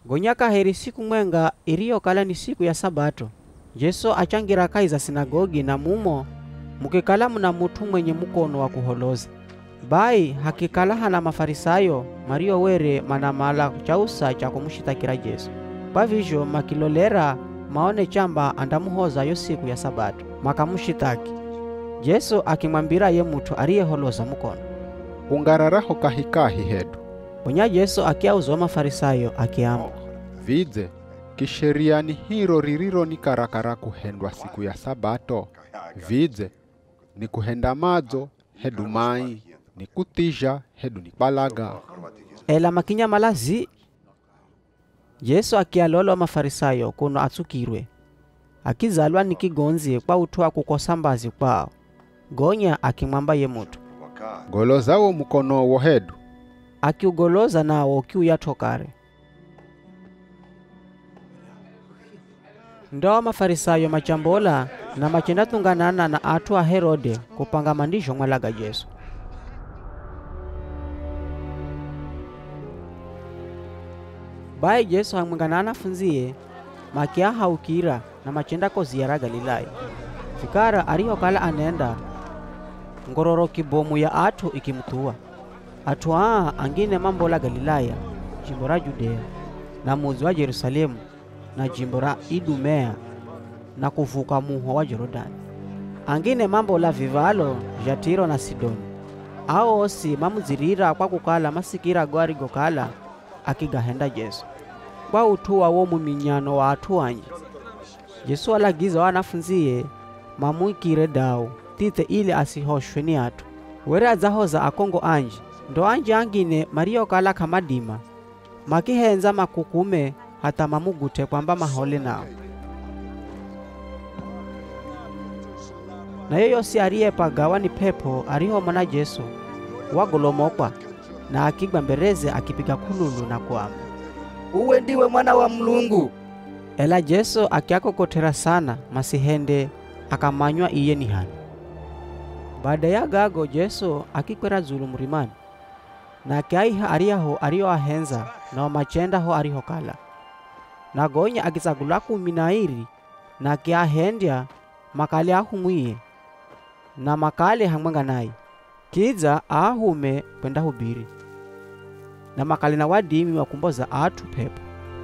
Gonyaka heri siku mwenga iriyo kala ni siku ya Sabato. Yesu achangira kai za sinagogi na mumo mukikala muna mutu mwenye mukono wa kuholoza. Bai hakikala hana Mafarisayo Mario were manamala chausa cha kumushitakira Yesu. Kwa vizho makilolera maone chamba andamuhoza yo siku ya Sabato makamushitaki. Yesu akimwambira ye mutu ariyeholoza mukono, ungararaho kahikahi hedu. Unya Yesu akiauzo Mafarisayo akiamba, Vidze, kisheria ni hiro ririro ni karakara kuhendwa siku ya Sabato. Vidze, ni kuhenda madzo, hedu mai, ni kutija, hedu ni balaga. Ela makinya malazi. Yesu akialolo Mafarisayo kuno atsukirwe. Akizalwa ni kigonzi kwa utua kukosambazi kwao. Gonya akimwamba ye mutu, golozawo mukono wo hedu. Akiugoloza nawo kiuyatokare. Ndo Mafarisayo machambola na machenda tunganana na atu wa Herode kupanga mandisho mwalaga Yesu. Bai Yesu hamwenganana funzie makia haukira na machenda ko ziara Galilaya. Fikara ariho kala anenda ngororo kibomu ya atu ikimutua. Atu angine mambo la Galilaya, jimbo la Judea, na muzi wa Yerusalemu, na jimbo la Idumea, na kuvuka muho wa Jorodani. Angine mambo la vivalo, Jatiro na Sidoni. Ao osi mamuzirira kwa kukala masikira gwari gokala, akigahenda Yesu. Kwa utuwa wo muminyano wa atu wanji. Yesu alagiza wanafunziye mamuikire dao, tite ile asihoshwe ni atu. Were azahoza akongo anji. Ndo anje angine Mario kala kamadima makihenza makukume hata mamugute kwamba mahole nao. Na yoyo si ariye pagawa ni pepo ariho mwana Yesu wagolomokwa na akigwa mbereze akipiga kululu na kuama, uwe ndiwe mwana wa Mulungu. Ela Yesu akiakokotera sana masihende akamanywa iye ni hani. Baada ya gago Yesu akikwera zulu murimani na kiaiha ariyaho ariyo ahenza na machenda ho ariho kala. Na gonya akizagula 12 na kiahendya makali ahumwiye na makali hamwenga naye. Kiza ahume kwenda hubiri. Na makali na wadimi wakumboza atu pepo.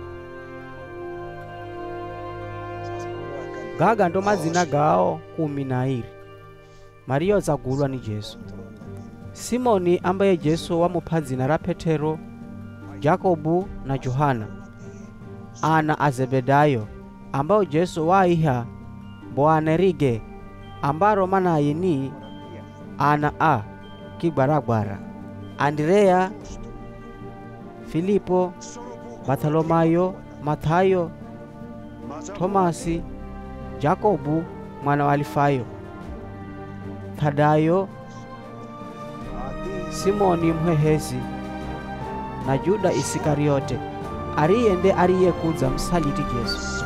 Gaga ndo mazina gao 12. Mario zagulwa ni Yesu. Simoni ambaye Yesu wamupa zina la Petero, Jakobu na Johana. Ana Azebedayo ambao Yesu waiha Boanerige ambaro manaye ni Ana Kigbaragwara, Andrea, Filipo, Bartholomayo, Mathayo, Tomasi, Jakobu mwana wa Alifayo, Thadayo, Simoni mhehezi na Juda Isikariote ariyende ariyekuza msaliti Yesu.